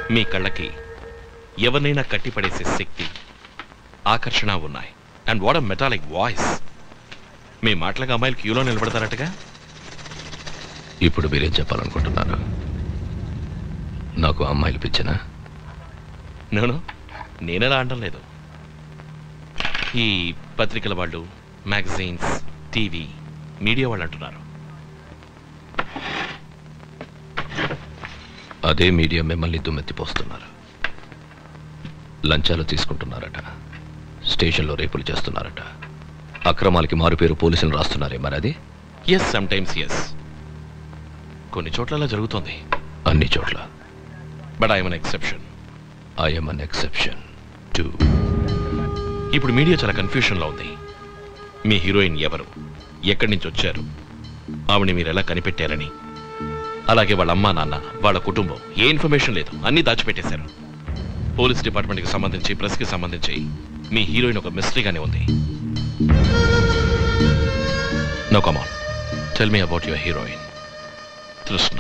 మీ కళ్ళకి ఎవరినైనా కట్టిపడేసే శక్తి, ఆకర్షణ ఉన్నాయి. And what a metallic voice. మీ మాటలకు అమ్మాయిలు క్యూలో నిలబడతారటగా. ఇప్పుడు మీరేం చెప్పాలనుకుంటున్నారు? నాకు అమ్మాయిలు పిచ్చినా? నేనెలా అనడం లేదు. ఈ పత్రికల వాళ్ళు, మ్యాగజైన్స్, టీవీ, మీడియా వాళ్ళు అంటున్నారు. అదే మీడియా మిమ్మల్ని దుమ్మెత్తిపోస్తున్నారు. లంచాలు తీసుకుంటున్నారట, స్టేషన్లో రేపులు చేస్తున్నారట, అక్రమాలకి మారుపేరు పోలీసులు రాస్తున్నారే. మరి అది? Yes, sometimes yes. కొన్ని చోట్ల జరుగుతోంది. అన్ని చోట్ల. But I'm an exception. I'm an exception too. ఇప్పుడు మీడియా చాలా కన్ఫ్యూషన్లో ఉంది. మీ హీరోయిన్ ఎవరు, ఎక్కడి నుంచి వచ్చారు, ఆవిడని మీరు ఎలా కనిపెట్టారని, అలాగే వాళ్ళ అమ్మా నాన్న, వాళ్ళ కుటుంబం, ఏ ఇన్ఫర్మేషన్ లేదు, అన్నీ దాచిపెట్టేశారు. పోలీస్ డిపార్ట్మెంట్కి సంబంధించి, ప్రెస్కి సంబంధించి మీ హీరోయిన్ ఒక మిస్టరీగానే ఉంది. No come on, tell me about your heroine Trishna.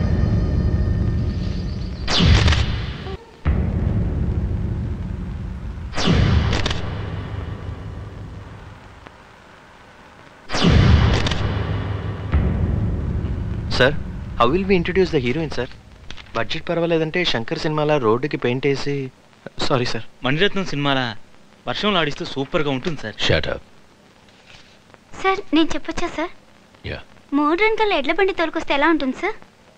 Sir, how will we introduce the heroine sir? Budget పర్వాలేదంటే శంకర్ సినిమాలా రోడ్డుకి పెయింట్ వేసి. Sorry sir. మణిరత్నం సినిమాలా వర్షంలో ఆడిస్తూ సూపర్గా ఉంటుంది సార్. Shut up. సార్, నేను చెప్పొచ్చా సార్? యా. మోడ్రన్ కల్ ఎడ్ల బండి తోలుకొస్తే ఎలా ఉంటుంది sir?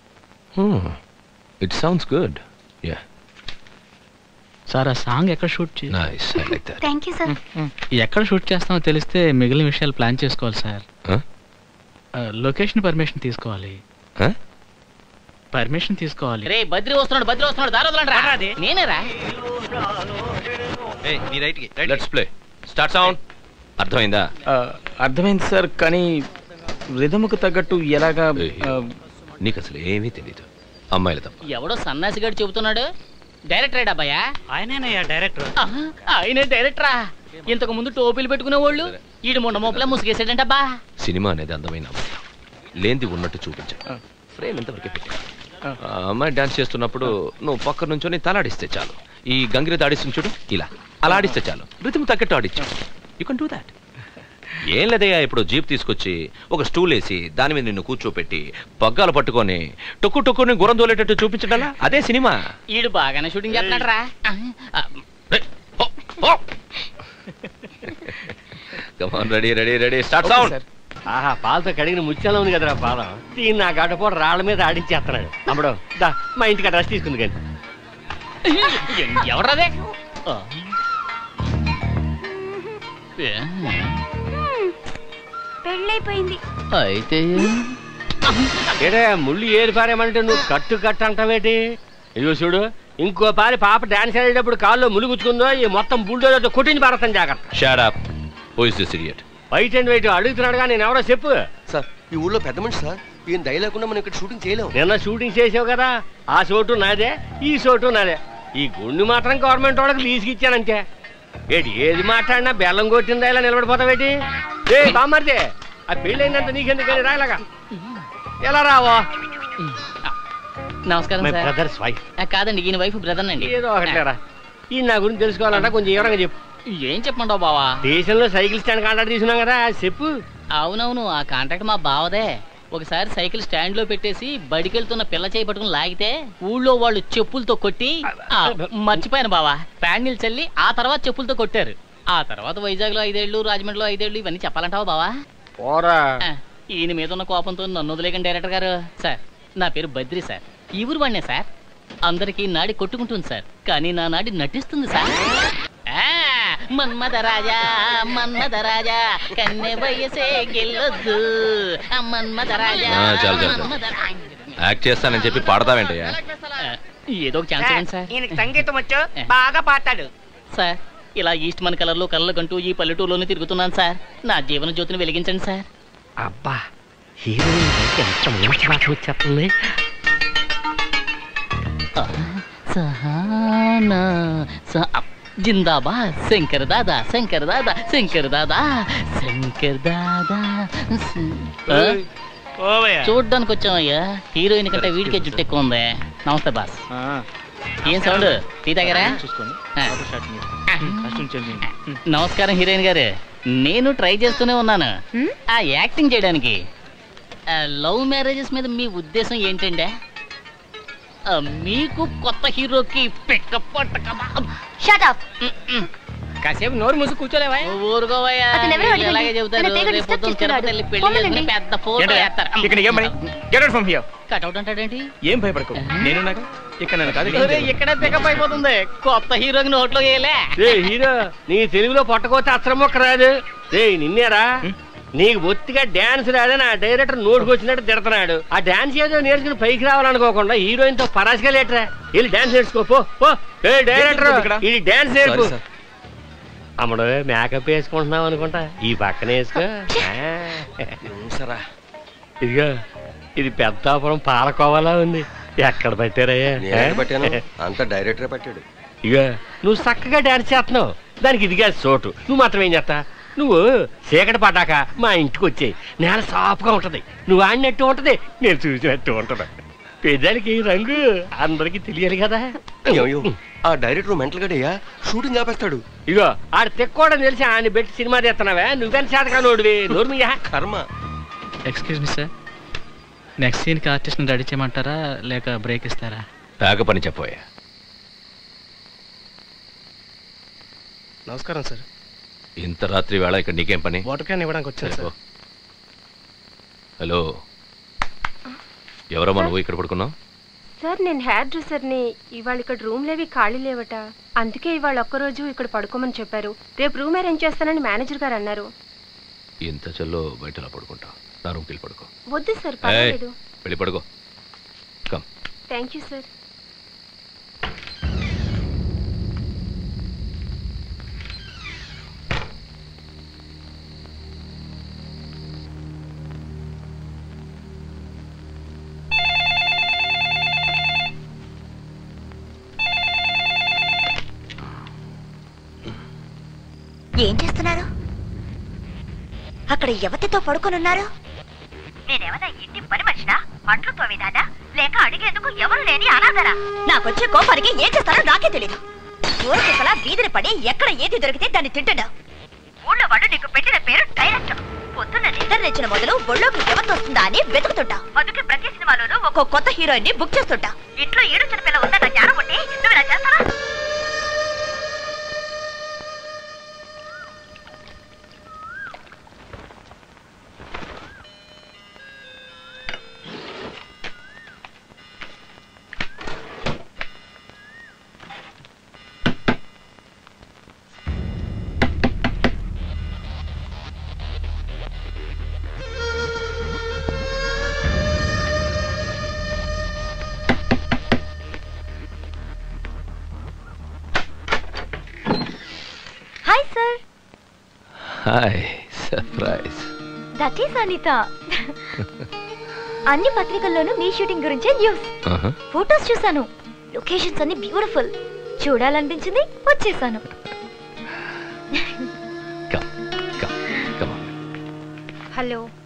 It sounds good. Yeah. Sir, ఆ సాంగ్ ఎక్కడ షూట్ చేయాలి? Nice, I like that. Thank you sir. ఎక్కడ షూట్ చేస్తామో తెలిస్తే మిగిలిన విషయాలు ప్లాన్ చేసుకోవాలి సార్. లొకేషన్ పర్మిషన్ తీసుకోవాలి. పర్మిషన్ తీసుకోవాలి. రే బద్రి వస్తున్నాడు దారోదలండి. నేనేరా? Let's play. Start sound. అర్థమైందా? అర్థమైంది సార్, కానీ రిథముకు తగ్గట్టు ఎలాగా? నీకు అసలు ఏమీ తెలీదు. అమ్మాయిల తప్ప. ఎవడో సన్నాసిగాడు చెబుతున్నాడు. డైరెక్టర్ అబ్బాయా? ఆయనేనయ్యా డైరెక్టర్. ఆయనే డైరెక్టరా? ఇంతకు ముందు టోపీలు పెట్టుకునే వాళ్ళు ఈడు మొండ మోపలా ముసుగేసాడంటబ్బా. సినిమా అనేది అందమైన అమ్మాయి, లేనిది ఉన్నట్టు చూపించాలి. ఫ్రేమ్ ఎంతవరకే పెట్టి అమ్మాయి డాన్స్ చేస్తున్నప్పుడు నువ్వు పక్క నుంచొని తలాడిస్తే చాలు. ఈ గంగిరెద్దు ఆడిస్తుంది చూడు, ఇలా అలా ఆడిస్తే చాలు. రిథమ్ తగ్గట్టు ఆడిచ్చు. You can do that. ఏం లేదయ్యా, ఇప్పుడు జీప్ తీసుకొచ్చి ఒక స్టూల్ వేసి దాని మీద నిన్ను కూర్చోపెట్టి పగ్గాలు పట్టుకొని టొక్కు టొక్కుని గుర్రం తోలేటట్టు చూపించడాలా? అదే సినిమా. ఈడు బాగానే షూటింగ్ చేస్తున్నాడు రా. Come on, ready ready ready, start sound. ఆహా, పాలతో కడిగిన ముత్యాలు ఉంది కదరా పాలం. దీన్ని నా గడ్డపోటు రాళ్ల మీద ఆడించేస్తున్నాడు. అమ్మడు దా, మా ఇంటికి అడ్రస్ తీసుకుంది కానీ. ఎవరదే? పెళ్ళైపోయింది. అయితే ఏడే ముళ్ళు ఏరి పారేమంటే నువ్వు కట్టు అంటావేటి? ఇదిగో చూడు, ఇంకో పారి పాప డాన్స్ ఆడేటప్పుడు కాల్లో ములుగుచ్చుకుందో ఈ మొత్తం బుల్డోజర్తో కొట్టించి పారతాను జాగ్రత్త. Shut up. Who is this idiot? White and white అడుగుతున్నాడుగా, నేను ఎవరో చెప్పు. సార్, ఈ ఊళ్ళో పెద్ద మనిషి సార్. ఈయన దయ లేకుండా మనం ఇక్కడ షూటింగ్ చేయలేము. నిన్న షూటింగ్ చేసావు కదా, ఆ చోటు నాదే, ఈ చోటు నాదే. ఈ గుండు మాత్రం గవర్నమెంట్ వాళ్ళకి లీజుకి ఇచ్చానంతే. ఏటి ఏది మాట్లాడినా బెల్లం కొట్టిందా ఇలా నిలబడిపోతావేటి? ఏ బామ్మర్దే, ఆ పెళ్ళైందంత నీకెందుకు రాయలాగా? ఎలా రావో? నమస్కారం సార్. బ్రదర్స్ వైఫ్ కాదండి, ఈయన వైఫ్ బ్రదర్ అండి. ఏదో ఒకట్లేరా. ఈ నా గురించి తెలుసుకోవాలంటే కొంచెం వివరంగా చెప్పు. ఏం చెప్పమంటావు బావా? స్టేషన్లో సైకిల్ స్టాండ్ కాంట్రాక్ట్ తీసుకున్నాం కదా, చెప్పు. అవునవును, ఆ కాంట్రాక్ట్ మా బావదే. ఒకసారి సైకిల్ స్టాండ్ లో పెట్టేసి బడికెళ్తున్న పిల్ల చేయి పట్టుకుని లాగితే ఊళ్ళో వాళ్ళు చెప్పులతో కొట్టి, మర్చిపోయాను బావా, ప్యాండిల్ చల్లి ఆ తర్వాత చెప్పులతో కొట్టారు. ఆ తర్వాత వైజాగ్ లో 5 ఏళ్ళు, రాజమండ్రిలో 5 ఏళ్ళు, ఇవన్నీ చెప్పాలంటావా బావా? ఈయన మీద ఉన్న కోపంతో నన్ను వదిలేకండి డైరెక్టర్ గారు. సార్, నా పేరు బద్రి సార్. ఈ ఊరు వాడినే సార్. అందరికీ నాడి కొట్టుకుంటుంది సార్, కానీ నా నాడి నటిస్తుంది సార్. మన్మధరాజా మన్మధరాజా కన్నె వయసే గెల్లొద్దు మన్మధరాజా. యాక్ట్ చేస్తానని చెప్పి పాడతావేంటయ్యా? ఏదో ఒక ఛాన్స్ ఇవ్వండి సార్. ఈయనకి సంగీతం వచ్చు, బాగా పాడతాడు సార్. ఇలా ఈస్ట్ మన కలర్లో కళ్ళ కంటూ ఈ పల్లెటూరులోనే తిరుగుతున్నాను సార్. నా జీవన జ్యోతిని వెలిగించండి సార్. అబ్బా, హీరోయిన్ ఎంత మంచి మాట వచ్చేస్తుంది. సహానా జిందాబాద్ శంకర్ దాదా, శంకర్ దాదా, శంకర్ దాదా, శంకర్ దాదా. ఓవయ్యా, చూడ్డానికి వచ్చామయ్యా. హీరోయిన్ కంటే వీడికే జుట్టు ఎక్కువ ఉంది. నమస్తే బాస్. ఏం సౌండ్ టీ తాగారా? చూసుకోండి ఆ. ఫోటో షాట్ మీరు. కాస్ట్యూమ్ చేంజ్ చేయండి. నమస్కారం హీరోయిన్ గారు. నేను ట్రై చేస్తూనే ఉన్నాను ఆ యాక్టింగ్ చేయడానికి. లవ్ మ్యారేజెస్ మీద మీ ఉద్దేశం ఏంటండి? మీకు కొత్త హీరోకి పిక్కపట్ట కదా. Shut up. కాసేపు నోరు మూసి కూర్చోలేవా? ఊరుకోవయ్యా, అతను ఎవరో వీళ్ళు ఎలాగే అడగండి. చెబుతారు. తన తీగ రేపు disturb పొద్దున్న చేస్తున్నాడు. తిరుపతి వెళ్ళి పెళ్లి పోమనండి. చేసుకుని పెద్ద ఫోటో ఏంటయ్యా? వేస్తారు. ఇక్కడ ఏం పని? Get out from here. Cutout అంటాడేంటి? ఏం భయపడకు, నేనున్నాగా. ఇక్కడ నన్ను కాదు. ఒరే, ఇక్కడే పికప్ అయిపోతుంది. కొత్త హీరోకి నోట్లో వేయలే. రే హీరో, నీ తెలుగులో పొట్టకోతే అచ్చరం మొక్క రాదు. రే నిన్నేరా, నీకు బొత్తిగా డాన్స్ రాదని ఆ డైరెక్టర్ నోటుకు వచ్చినట్టు తిడుతున్నాడు. ఆ డాన్స్ ఏదో నేర్చుకుని పైకి రావాలనుకోకుండా హీరోయిన్ తో పరాసిగా లేటరా. వెళ్ళి డాన్స్ నేర్చుకో పో. ఏ డైరెక్టర్, ఇది డాన్స్ నేర్పు. అమ్మడు మేకప్ వేసుకుంటున్నావు అనుకుంటా, ఈ పక్కన వేసుకో. సరా ఇదిగో, ఇది పెద్దాపురం పాలకోవాలా ఉంది. ఎక్కడ పెట్టారయ్యా? అంత డైరెక్టరే పట్టాడు. ఇక నువ్వు చక్కగా డాన్స్ చేస్తున్నావు, దానికి ఇదిగా చోటు. నువ్వు మాత్రం ఏం చేస్తా, నువ్వు చీకటి పడ్డాక మా ఇంటికి వచ్చేయి. నేల సాఫ్గా ఉంటది, నువ్వు ఆడినట్టు ఉంటది, నేను చూసినట్టు ఉంటది. పెద్దానికి రంగు అందరికి తెలియాలి కదా. ఆ డైరెక్టర్ మెంటల్ గడయ్యా, షూటింగ్ ఆపేస్తాడు. ఇగో ఆడు తెక్కోవడం తెలిసి ఆయన పెట్టి సినిమా తీస్తున్నావే, నువ్వెంత చేతగా నోడివి. నోరు మీయా కర్మ. ఎక్స్క్యూజ్ మీ సార్, నెక్స్ట్ సీన్కి ఆర్టిస్ట్ని రెడీ చేయమంటారా లేక బ్రేక్ ఇస్తారా? బ్యాగ పని చెప్పోయా. నమస్కారం సార్. ఇంత రాత్రి వేళ ఇక్కడ నీకేం పని? వాటర్ క్యాన్ ఇవ్వడానికి వచ్చాను సార్. హలో, ఎవరమ్మా నువ్వు ఇక్కడ పడుకున్నావు? సార్ నేను హెయిర్ డ్రెస్సర్ని. ఇవాళ ఇక్కడ రూమ్ లేవి ఖాళీ లేవట, అందుకే ఇవాళ ఒక్కరోజు ఇక్కడ పడుకోమని చెప్పారు. రేపు రూమ్ అరేంజ్ చేస్తానని మేనేజర్ గారు అన్నారు. ఇంత చల్లో బయటలా పడుకుంటావు, నా రూమ్కి వెళ్ళి పడుకో. వద్దు సార్, పర్వాలేదు. వెళ్ళి పడుకో. కమ్. Thank you sir. ఏం చేస్తున్నారు అక్కడ? ఎవరితో పడుకొనున్నారు? నేనేమన్నా ఇంటి పని మనిషినా, అంట్లు తోమిదానా, లేక అడిగేందుకు ఎవరు లేని అనాథరా? నాకొచ్చే కోపానికి ఏం చేస్తానో నాకే తెలీదు. ఊరకుసలా వీధిని పడి ఎక్కడ ఏది దొరికితే దాన్ని తింటున్నా. ఊళ్ళో వాడు నీకు పెట్టిన పేరు డైరెక్టర్. పొద్దున్న నిద్ర లేచిన మొదలు ఒళ్ళోకి ఎవరితో వస్తుందా అని వెతుకుతుంటా. అందుకే ప్రతి సినిమాలోనూ ఒక్కో కొత్త హీరోయిన్ ని బుక్ చేస్తుంటా. ఇంట్లో ఏడు చిన్న పిల్ల ఉందన్న జ్ఞానం ఉంటే నువ్వు ఇలా చేస్తావా? Hi sir. Hi, surprise. That is Anitha. అన్ని పత్రికల్లోనూ మీ షూటింగ్ గురించే న్యూస్. ఫోటోస్ చూసాను, లొకేషన్స్ అన్ని బ్యూటిఫుల్. చూడాలనిపించింది, వచ్చేసాను. హలో.